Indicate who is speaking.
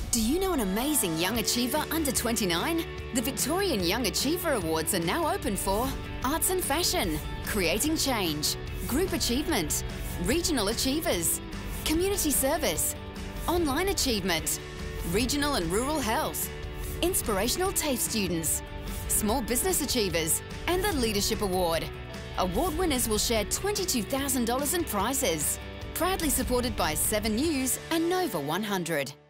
Speaker 1: Do you know an amazing young achiever under 29? The Victorian Young Achiever Awards are now open for Arts and Fashion, Creating Change, Group Achievement, Regional Achievers, Community Service, Online Achievement, Regional and Rural Health, Inspirational TAFE Students, Small Business Achievers, and the Leadership Award. Award winners will share $22,000 in prizes. Proudly supported by 7 News and Nova 100.